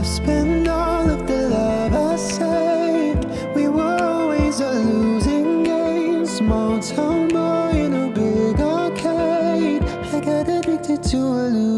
spent all of the love I saved. We were always a losing game. Small town boy in a big arcade. I got addicted to a